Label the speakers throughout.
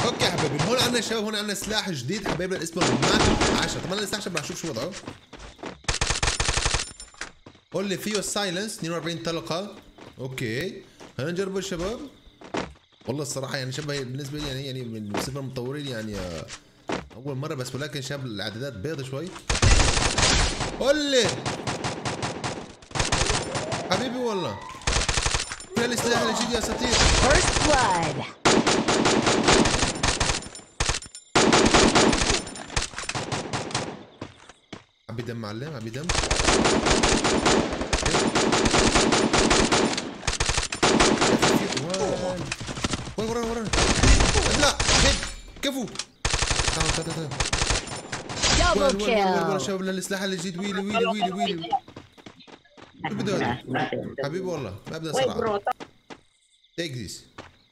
Speaker 1: اوكي يا حبايبي، هون عندنا شباب، هون عندنا سلاح جديد حبايبنا اسمه ماك 10. طبعا السلاح شباب رح نشوف شو وضعه. قول لي فيه سايلنس 42 طلقه. اوكي خلينا نجربه يا شباب. والله الصراحه يعني شباب بالنسبه لي يعني من صفر المطورين يعني اول مره، بس ولكن شباب الاعدادات بيض شوي. قول لي حبيبي والله فين السلاح الجديد يا سطير؟
Speaker 2: First blood.
Speaker 1: عبي دم معلم، عبي دم. وين ورانا لا هيك كفو. تعال
Speaker 2: Double
Speaker 1: وين
Speaker 2: kill.
Speaker 1: شباب السلاح الجديد. ويلي ويلي ويلي ويلي شو بده هذا؟ حبيبي والله ما بدنا صراحه. تيك ذيس.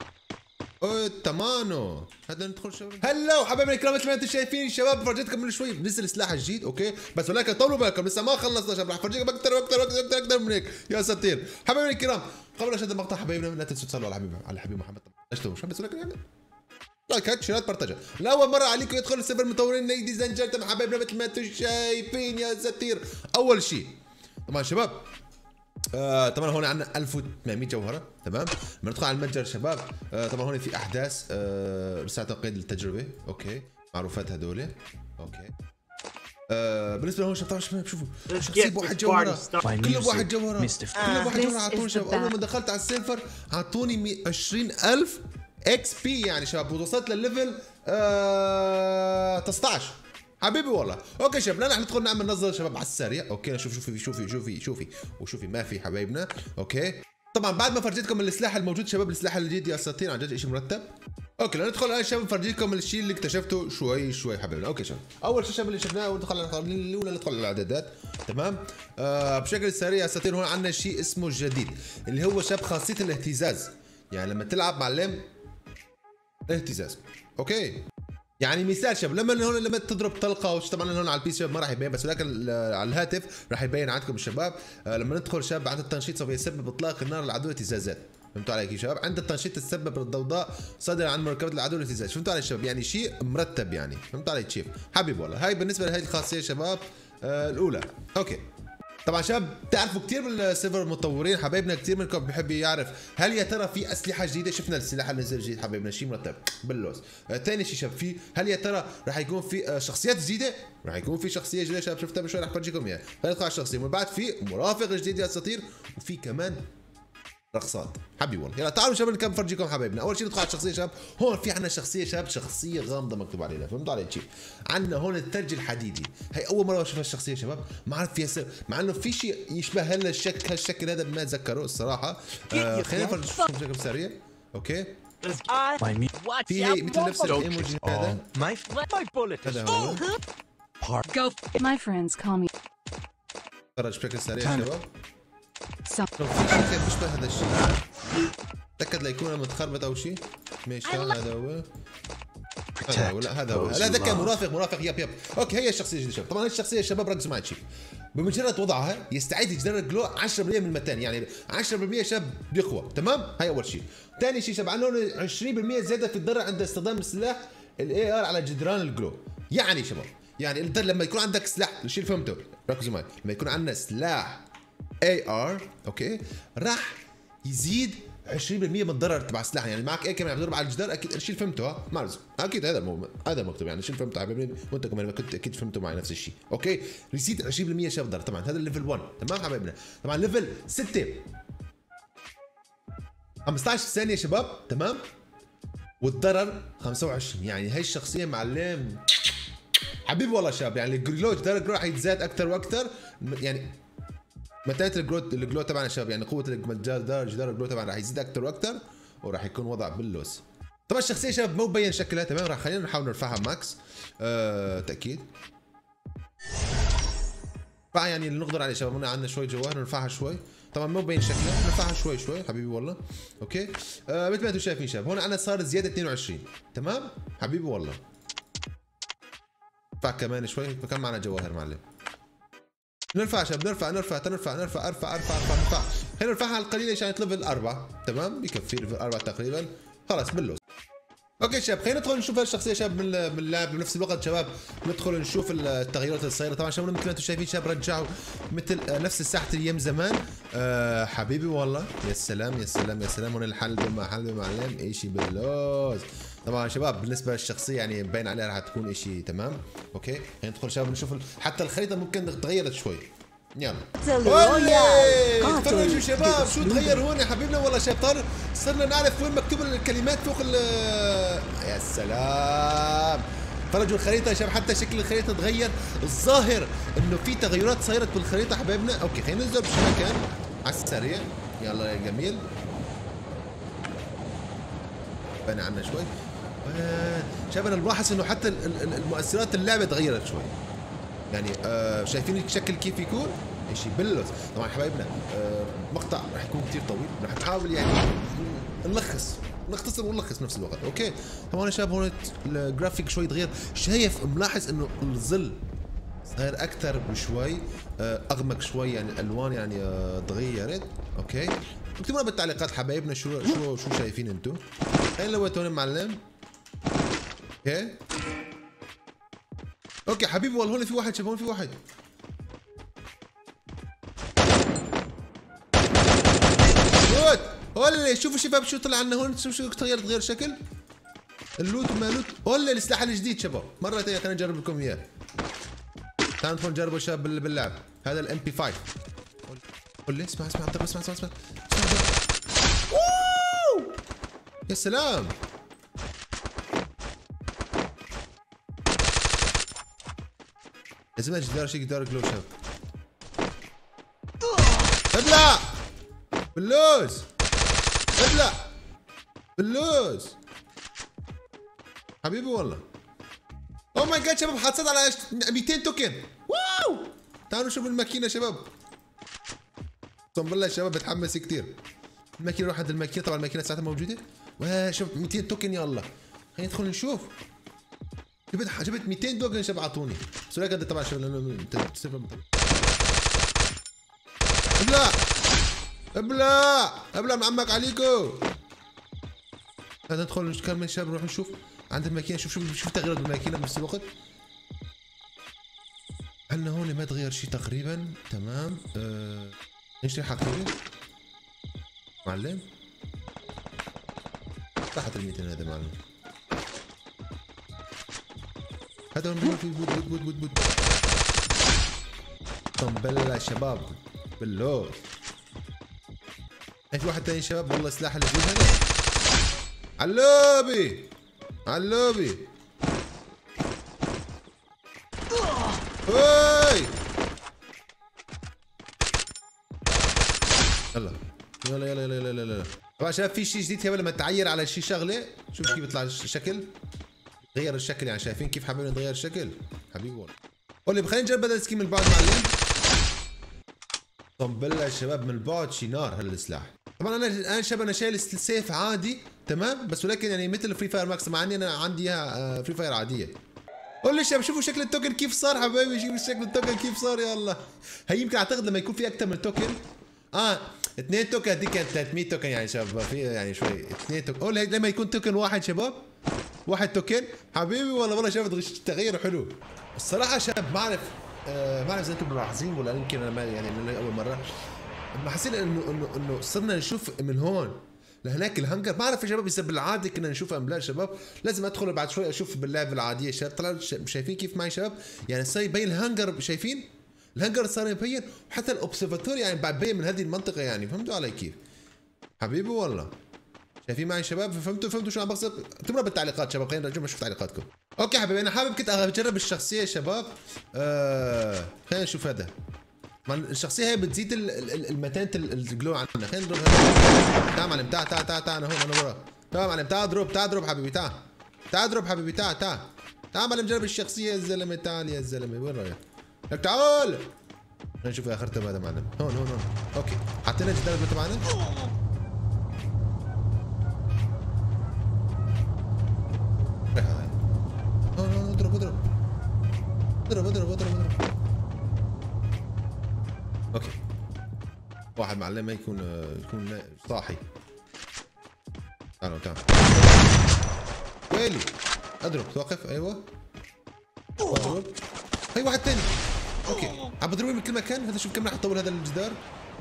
Speaker 1: تمانو هذا ندخل شباب. هلا وحبايبنا الكرام، مثل ما انتم شايفين شباب فرجيتكم من شوي نزل السلاح الجديد. اوكي بس ولكن طولوا بالكم لسه ما خلصنا شباب، رح فرجيكم اكثر واكثر واكثر واكثر اكثر من هيك يا ساتير. حبايبنا الكرام قبل نشاهد المقطع حبايبنا لا تنسوا تصلوا على الحبيب محمد. اشتروا مش بس ولكن يعني لايكات شيرات برتجه. لاول مره عليكم يدخل سيرفر المطورين نيدي زنجرتم حبايبنا مثل ما انتم شايفين يا ساتير. اول شيء طبعا شباب طبعا هون عندنا 1800 جوهره. تمام بندخل على المتجر شباب. طبعا هون في احداث رساله تنقيد التجربه. اوكي معروفات هدول. اوكي بالنسبه لهون شباب شوفوا شخصيه بواحد جوهره، كله بواحد جوهره، كله بواحد جوهره. اعطوني شباب اول ما دخلت على السيرفر اعطوني 20000 اكس بي يعني شباب، ووصلت للليفل 19 حبيبي والله. اوكي شباب رح ندخل نعمل نظره شباب على السريع. اوكي نشوف شوفي وشوفي ما في حبايبنا. اوكي طبعا بعد ما فرجيتكم السلاح الموجود شباب، السلاح الجديد يا اساطير عن جد شيء مرتب. اوكي ندخل الان شباب نفرجيكم الشيء اللي اكتشفته شوي حبايبنا. اوكي شباب اول شيء شباب اللي شفناه ندخل على الاعدادات. تمام بشكل سريع يا اساطير هون عندنا شيء اسمه جديد اللي هو شباب خاصيه الاهتزاز. يعني لما تلعب معلم اهتزاز. اوكي يعني مثال شباب لما تضرب طلقه طبعا هون على البي سي شباب ما راح يبين، بس ولكن على الهاتف راح يبين عندكم الشباب. لما ندخل شباب عند التنشيط سوف يسبب اطلاق النار للعدو اهتزازات. فهمتوا علي كيف شباب؟ عند التنشيط تسبب الضوضاء صادرة عن مركبة العدو الاهتزاز. فهمتوا علي شباب؟ يعني شيء مرتب يعني. فهمتوا علي كيف؟ حبيبي والله هاي بالنسبة لهي الخاصية شباب الأولى. أوكي طبعا شباب بتعرفوا كثير من السيرفر المطورين حبايبنا كثير منكم بحب يعرف هل يا ترى في اسلحه جديده. شفنا السلاح اللي نزل جديد حبايبنا شيء مرتب باللوز. ثاني شيء شباب في هل يا ترى رح يكون في شخصيات جديده؟ رح يكون في شخصيه جديده شباب شفتها من شوي رح فرجيكم اياها. خلينا ندخل على الشخصيه ومن بعد في مرافق جديد يا اساطير وفي كمان رقصات حبيبي والله. يلا تعالوا شباب نكمل فرجيكم حبايبنا. اول شيء ندخل على الشخصيه شباب. هون في عندنا شخصيه شباب شخصيه غامضه مكتوب عليها. فهمتوا علي كيف؟ عندنا هون الثلج الحديدي. هي اول مره اشوف هالشخصيه شباب، ما عرفت فيها سر مع انه في شيء يشبه هالشكل هذا ما اتذكره الصراحه. خلينا نفرج بشكل سريع. اوكي في هي مثل نفس الايموجي هذا. هذا هو
Speaker 2: My friends call me.
Speaker 1: فرج بشكل سريع شباب. لو في شيء بيشبه هذا الشيء تأكد لا يكون متخربط او شيء. ماشي هذا هو هذا هو لا ذكر مرافق يب. اوكي هي الشخصيه الجديده شباب. طبعا هي الشخصيه شباب ركزوا معي شيء بمجرد وضعها يستعيد يتجدد جلو 10% من المتان، يعني 10% شاب بيقوى. تمام هاي اول شيء. ثاني شيء شباب عندنا 20% زياده في الضرر عند استخدام السلاح الاي ار على جدران الجلو. يعني شباب يعني لما يكون عندك سلاح الشيء اللي فهمته ركزوا معي، لما يكون عندنا سلاح اي ار اوكي راح يزيد 20% من الضرر تبع السلاح. يعني معك اي كمان عم تضرب على الجدار اكيد الشيء اللي فهمته ها ما لازم اكيد هذا مكتوب يعني الشيء اللي فهمته حبايبي وانتم كمان كنت اكيد فهمتوا معي نفس الشيء. اوكي يزيد 20% شباب ضرر. طبعا هذا الليفل 1 تمام حبايبنا. طبعا ليفل 6 15 ثانيه شباب تمام والضرر 25. يعني هي الشخصيه معلم حبيبي والله شباب. يعني الجلو جدار الجلو راح يتزاد اكثر واكثر. يعني متانة الجلو تبعنا يا شباب، يعني قوة جدار الجلو تبعنا راح يزيد أكثر وأكثر وراح يكون وضع باللوس. طبعا الشخصية شباب مو مبين شكلها تمام. راح خلينا نحاول نرفعها ماكس تأكيد. يعني اللي نقدر عليه شباب عندنا شوي جواهر نرفعها شوي. طبعا مو مبين شكلها نرفعها شوي حبيبي والله. اوكي مثل ما انتم شايفين شباب هون عندنا صار زيادة 22 تمام حبيبي والله. نرفع كمان شوي فكم معنا جواهر معلم. نرفع شباب نرفع خلينا نرفعها على القليله عشان ليفل 4 تمام بكفي ليفل 4 تقريبا خلاص باللوز. اوكي شباب، خلينا ندخل نشوف هالشخصيه شباب من اللعب. بنفس الوقت شباب ندخل نشوف التغيرات اللي صايره. طبعا شباب مثل ما انتم شايفين شباب رجعوا مثل نفس الساحه ايام زمان. حبيبي والله، يا سلام يا سلام يا سلام. هون الحلبة مع حلبة معلم، شيء باللوز. طبعا شباب بالنسبه للشخصيه يعني باين عليها راح تكون شيء تمام. اوكي خلينا ندخل شباب نشوف حتى الخريطه ممكن تغيرت شوي. يلا تفرجوا شباب شو تغير هون يا حبيبنا. والله شباب صرنا نعرف وين مكتوب الكلمات فوق يا سلام. فرجوا الخريطه يا شباب، حتى شكل الخريطه تغير. الظاهر انه في تغيرات صارت بالخريطه حبايبنا. اوكي خلينا ننزل بشو مكان على السريع. يلا يا جميل، بني عنا شوي. شباب انا بلاحظ انه حتى المؤثرات اللعبه تغيرت شوي. يعني شايفين الشكل كيف يكون؟ شيء بلس. طبعا حبايبنا مقطع راح يكون كثير طويل، راح نحاول يعني نختصر ونلخص نفس الوقت. اوكي طبعا يا شباب هون الجرافيك شوي تغير. شايف ملاحظ انه الظل صاير اكثر بشوي، اغمق شوي، يعني الالوان يعني تغيرت. اوكي اكتبوا لنا بالتعليقات حبايبنا شو شايفين انتم. خلينا نلوت هون معلم. اوكي حبيبي والله هون في واحد شباب، هون في واحد. لوت هولي، شوفوا شباب شو طلع عنا هون. شو تغير شكل اللوت وما لوت. هولي السلاح الجديد شباب، مرة ثانية خلينا نجرب لكم اياه. تعالوا ندخل نجربه شباب باللعب. هذا الام بي 5. قول لي اسمع يا سلام. لازم اجي دار شيء دار جلو شباب. ابلع باللوز، ابلع باللوز حبيبي والله. او ماي جاد شباب حصلت على 200 توكن. واو تعالوا شوفوا الماكينه شباب. اقسم بالله شباب بتحمس كثير. الماكينه، روح عند الماكينه. طبعا الماكينه ساعتها موجوده. شوف 200 توكن. يلا خلينا ندخل نشوف. جبت 200 توكن شباب اعطوني. بس ولا قد طبعا شباب لانه ابلع معمك عليكم. هذا ندخل نكمل شباب، نروح نشوف عند الماكينه. شوف تغييرات بالماكينه بنفس الوقت. عندنا هون ما تغير شيء تقريبا. تمام. نشتري حقيبه معلم. راحت ال 200 هذا معلم. هذا في بود قنبله شباب باللوز. في واحد ثاني شباب والله سلاح الجديد هذا. علوبي هاي. يلا طبعا شباب في شيء جديد لما تعير على شيء شغله. شوف كيف بيطلع الشكل، غير الشكل. يعني شايفين كيف حابين نغير الشكل حبيبي والله. قولي خلينا نجرب بدل سكين من البعد معلم. قنبله يا شباب من البعد شي نار هالسلاح. طبعا انا شباب انا شايل السيف عادي تمام، بس ولكن يعني مثل فري فاير ماكس. مع اني انا عندي اياها فري فاير عاديه. قول لي شباب شوفوا شكل التوكن كيف صار حبايبي. شوفوا شكل التوكن كيف صار. يلا هي يمكن اعتقد لما يكون في اكثر من توكن. 2 توكن هذيك كانت 300 توكن يعني شباب. في يعني شوي 2 توكن. قول لما يكون توكن واحد شباب، واحد توكن حبيبي والله شباب تغير حلو الصراحه شباب. ما اعرف اذا انتم ملاحظين ولا يمكن انا ما يعني من اول مره. ما حسيت انه صرنا نشوف من هون لهناك الهنجر. ما اعرف يا شباب اذا بالعاده كنا نشوفها ام لا شباب. لازم ادخل بعد شوي اشوف باللعبه العاديه شباب. طلعوا شايفين كيف معي شباب. يعني صار يبين الهنجر. شايفين الهنجر صار يبين، وحتى الاوبسرفاتوري يعني بعد بين من هذه المنطقه. يعني فهمتوا علي كيف حبيبي والله. شايفين معي شباب؟ فهمتوا شو عم بقصد؟ اكتبوا بالتعليقات شباب. خلينا نرجع نشوف تعليقاتكم. اوكي حبيبي انا حابب كنت اجرب الشخصيه شباب. خلينا نشوف هذا. الشخصيه هي بتزيد المتانه الجلو عندنا. خلينا نضرب هذا. تعال معلم تعال انا هون انا ورا. تعال معلم تعال اضرب حبيبي. تعال اضرب حبيبي. تعال معلم جرب الشخصيه يا زلمه. تعال يا زلمه وين رايح؟ لك تعال. خلينا نشوف اخرته هذا معلم. هون اوكي حطينا الجدار تبعنا. اضرب. اوكي واحد معلم ما يكون صاحي. تعالوا ويلي اضرب توقف. ايوه اضرب. هي واحد ثاني. اوكي عم بضربه من كل مكان. هذا شوف كم راح اطول هذا الجدار.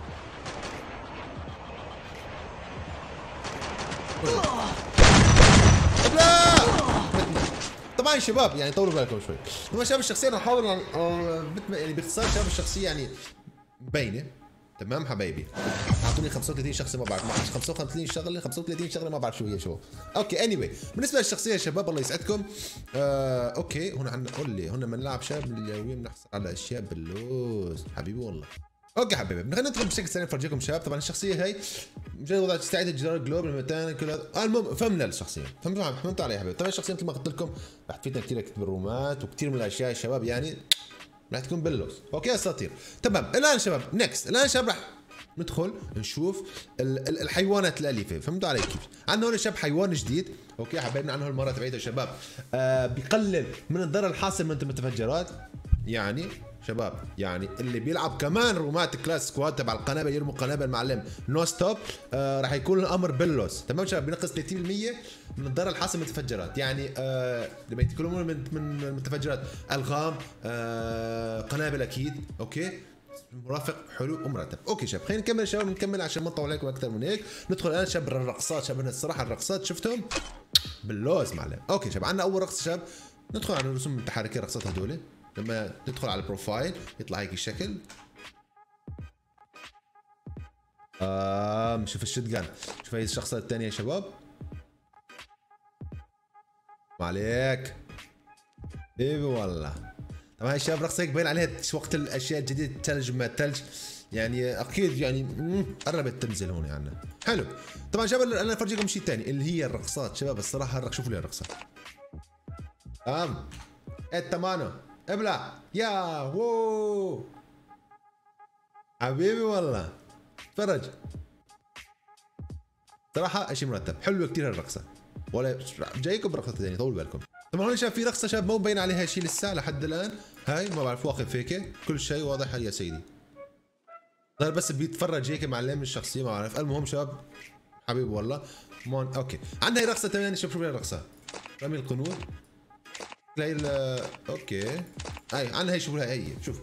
Speaker 1: لا طبعا يا شباب يعني طولوا بالكم شوي. لما شباب الشخصيه انا احاول يعني باختصار شباب الشخصيه يعني مبينه تمام حبايبي. اعطوني 35 شخصيه ما بعرف، ما 55 شغله 35 شغله ما بعرف شو هي شو. اوكي اني anyway. بالنسبه للشخصيه يا شباب الله يسعدكم. اوكي هنا عندنا قول لي هنا بنلعب شاب اليومين بنحصل على اشياء باللوز حبيبي والله. اوكي حبيبي خلينا ندخل بشكل سريع نفرجيكم شباب. طبعا الشخصيه هي مجرد وضع تستعيد الجدار الجلوب المتان كل هذا. المهم فهمنا الشخصيه فهمتوا علي يا حبيبي. طبعا الشخصيه مثل ما قلت لكم راح تفيدنا كثير بالرومات وكثير من الاشياء يا شباب يعني راح تكون باللوز. اوكي اساطير تمام. الان شباب نكست الان شباب راح ندخل نشوف الحيوانات الاليفه. فهمتوا علي كيف؟ عندنا هون شباب حيوان جديد. اوكي حبايبنا عندنا هالمره تبعيته يا شباب بيقلل من الضرر الحاصل من المتفجرات. يعني شباب يعني اللي بيلعب كمان رومات كلاس سكواد تبع القنابل يرموا قنابل معلم نو ستوب راح يكون الامر باللوس تمام شباب. بينقص 30% من الضرر الحاصل من المتفجرات. يعني لما يتكلمون من المتفجرات الغام قنابل اكيد. اوكي مرافق حلو ومرتب. اوكي شباب خلينا نكمل شباب نكمل عشان ما نطول عليكم اكثر من هيك. ندخل الان شباب الرقصات. شباب الصراحه الرقصات شفتهم باللوز معلم. اوكي شباب عندنا اول رقصه شباب. ندخل على الرسوم المتحركه الرقصات هذول. لما ندخل على البروفايل يطلع هيك الشكل. شوف الشتجان. شوف هي الشخصة الثانية يا شباب. ما عليك ايه والله. طبعا هاي الشباب رقصة هيك باين عليها وقت الاشياء الجديدة الثلج ما الثلج يعني اكيد يعني قربت تنزل هون عندنا. حلو طبعا شباب انا افرجيكم شيء ثاني اللي هي الرقصات شباب. الصراحة شوفوا لي الرقصة. التمانو ابلع يا وو حبيبي والله. تفرج صراحة اشي مرتب حلوة كثير هالرقصة. ولا جايكم برقصة ثانية طول بالكم. طبعا هون شايف في رقصة شباب مو مبين عليها شيء لسه لحد الان. هاي ما بعرف واقف هيك كل شيء واضح يا سيدي. ظهر بس بيتفرج هيك معلم الشخصية ما بعرف. المهم شباب حبيبي والله مون. اوكي عندنا هي رقصة ثانية. شوف هي الرقصة رمي القنود. هي اوكي هاي عندنا هي شوفوا هي شوف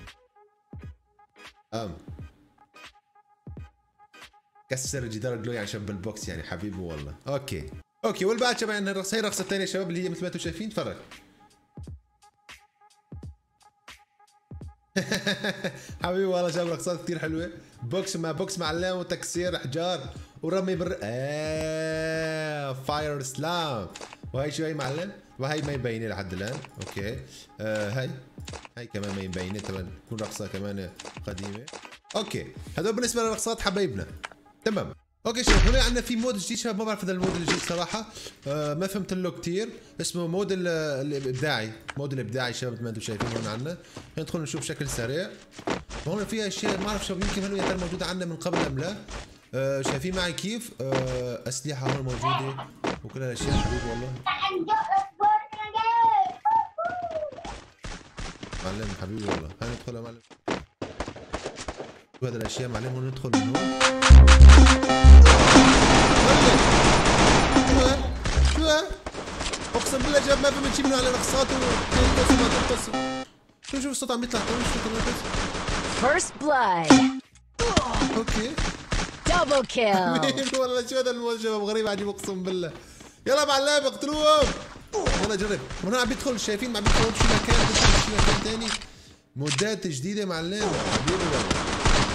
Speaker 1: كسر جدار الجلو يعني شباب بالبوكس يعني حبيبي والله. اوكي واللي بعد شباب عندنا الرقصه. هي الرقصه الثانيه شباب اللي هي مثل ما انتم شايفين. تفرج حبيبي والله شباب رقصات كثير حلوه. بوكس معلم وتكسير احجار ورمي فاير سلام. وهي شو هي معلم. وهي ما يبينه لحد الان. اوكي هاي كمان ما يبينه طبعا تكون رقصه كمان قديمه. اوكي هذول بالنسبه للرقصات حبايبنا تمام. اوكي شباب هنا عندنا في مود جديد شباب ما بعرف هذا المود الجديد صراحه ما فهمت له كثير. اسمه مود الابداعي. مود الابداعي شباب مثل ما انتم شايفين هون عندنا. ندخل نشوف بشكل سريع. هون فيها اشياء ما اعرف شباب يمكن هل يا ترى موجوده عندنا من قبل ام لا. شايفين معي كيف اسلحه هون موجوده وكل هالاشياء حبيبي والله. معلم حبيبي والله. هاي ندخل يا معلم. شو هذا الاشياء معلم هون ندخل من هون. شو اقسم بالله شباب ما في شيء من هالرقصات وتنقص وما تنقص. شوف الصوت عم يطلع
Speaker 2: First blood.
Speaker 1: اوكي
Speaker 2: Double kill.
Speaker 1: والله شو هذا المود شباب غريب عجيب اقسم بالله. يلا معلم اقتلوهم. يلا جرب. هون عم بيدخل شايفين عم بيدخل بشي مكان بيدخل بشي مكان ثاني. مودات جديدة معلم حبيبي والله.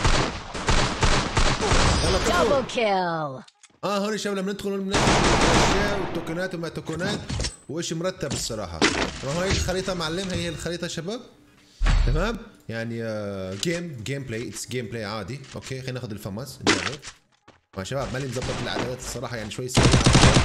Speaker 1: يلا
Speaker 2: Double kill.
Speaker 1: هون الشباب لما ندخل بناخذ الاشياء والتوكنات وما توكنات وإشي مرتب الصراحة. طبعا هاي الخريطة معلم هي الخريطة شباب تمام يعني جيم بلاي اتس جيم بلاي عادي. اوكي خلينا ناخذ الفماس نجرب. يا شباب ماني مظبط الاعدادات الصراحة يعني شوي سريعة.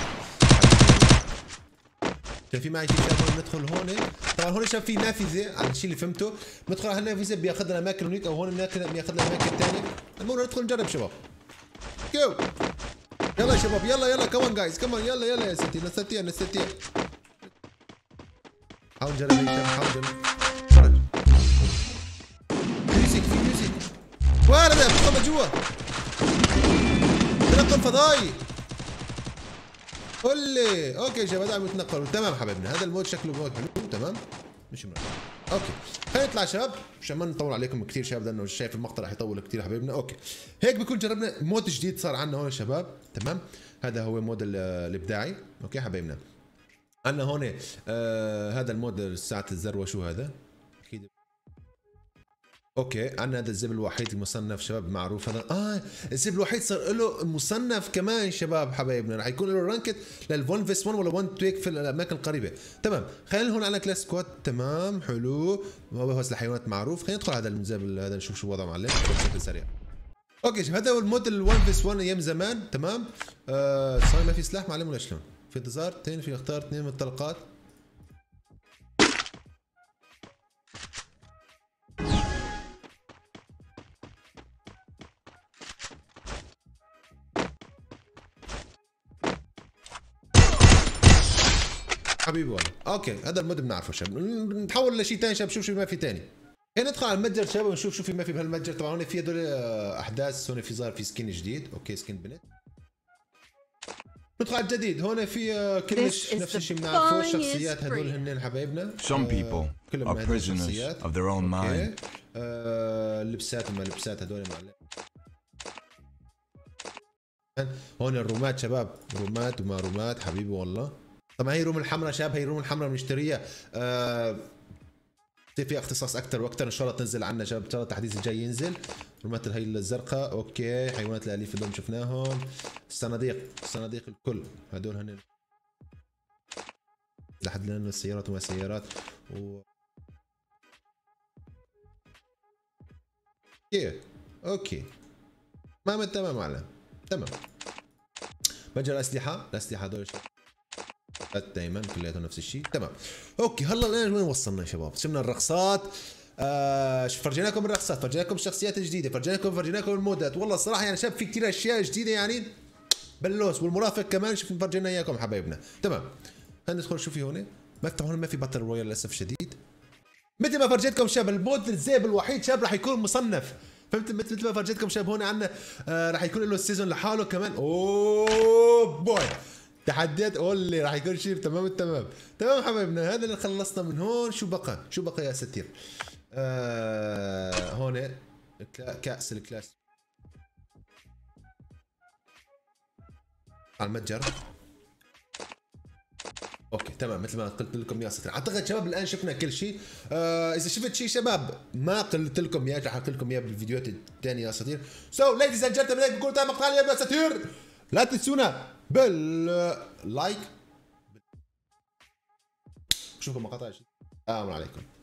Speaker 1: شايفين معي كيف شباب ندخل هون. طبعا هون شايف في نافذة على الشيء اللي فهمته. ندخل على هالنافذة بياخذنا اماكن هونيك او هون بياخذنا اماكن ثانية. المهم ندخل نجرب شباب. جو يلا يا شباب يلا كمان جايز كمان يلا يا ستي نستطيع. حاول نجرب هيك حاول نجرب. فرج في ميوزك وين هذا بيدخل جوا تنقل فضائي. قول لي اوكي شباب دعم يتنقلوا تمام حبايبنا. هذا المود شكله مود حلو تمام مش مناسب. اوكي خلينا نطلع شباب عشان ما نطول عليكم كثير شباب لانه شايف المقطع راح يطول كثير حبايبنا. اوكي هيك بكون جربنا مود جديد صار عندنا هون شباب تمام. هذا هو مود الابداعي. اوكي حبايبنا عندنا هون هذا المود ساعة الذروة. شو هذا؟ اكيد اوكي عندنا هذا الزب الوحيد المصنف شباب معروف. هذا الزب الوحيد صار له مصنف كمان شباب حبايبنا. راح يكون له رانكت لل1 فيس 1 ولا 1 تويك في الاماكن القريبه تمام. خلينا هون على كلاس سكواد تمام حلو. بس الحيوانات معروف. خلينا ندخل على الزب هذا نشوف شو وضعه معلم بشكل سريع. اوكي شوف هذا هو المود ال1 فيس 1 ايام زمان تمام. صار ما في سلاح معلم ولا شلون؟ في انتظار اثنين في اختار اثنين من الطلقات. حبيبي والله اوكي هذا المود بنعرفه شباب. نتحول لشيء ثاني شباب. شوف شو ما في ثاني. هنا ندخل على المتجر شباب ونشوف شو في ما في بهالمتجر. طبعا هون في هدول احداث. هون في ظاهر في سكين جديد. اوكي سكين بنت. ندخل على الجديد. هون في كلش نفس الشيء بنعرفه. الشخصيات هدول هن حبايبنا.
Speaker 3: Some people are prisoners of their own mind.
Speaker 1: اللبسات وما لبسات هدول معلم. هون الرومات شباب. رومات وما رومات حبيبي والله. طبعا هي روم الحمراء شباب. هي روم الحمراء بنشتريها. فيها اختصاص اكثر واكثر ان شاء الله تنزل عنا شباب. ان شاء الله التحديث الجاي ينزل. رومات هي الزرقاء. اوكي حيوانات الاليف اللي شفناهم. الصناديق الكل هدول هن لحد لنا السيارات وما سيارات اوكي ما تمام معلم تمام. متجر الاسلحه هدول دائما كلياتهم نفس الشيء تمام. اوكي هلا الان وين وصلنا يا شباب؟ شفنا الرقصات. فرجيناكم الرقصات، فرجيناكم الشخصيات الجديده، فرجيناكم المودات. والله الصراحه يعني شباب في كثير اشياء جديده يعني بلوس. والمرافق كمان شوف فرجينا اياكم حبايبنا تمام. خلينا ندخل شو في هون. هون ما في باتل رويال للاسف الشديد. مثل ما فرجيتكم شباب المود الزيب الوحيد شباب راح يكون مصنف. فهمت؟ مثل ما فرجيتكم شباب هون عندنا راح يكون له السيزون لحاله كمان. اوه بوي تحديات اولي راح يكون شيء تمام تمام حبايبنا. هذا اللي خلصنا من هون. شو بقى يا ستير؟ هون كأس الكلاس على المتجر. اوكي تمام مثل ما قلت لكم يا ستير. اعتقد شباب الان شفنا كل شيء. اذا شفت شيء شباب ما قلت لكم اياه راح اقول لكم اياه بالفيديوهات الثانيه يا ستير. سو ليديز اند جنتلمان بكون تابع مقطع اليوم يا ستير. لا تنسونا باللايك. شوفوا مقاطع. السلام عليكم.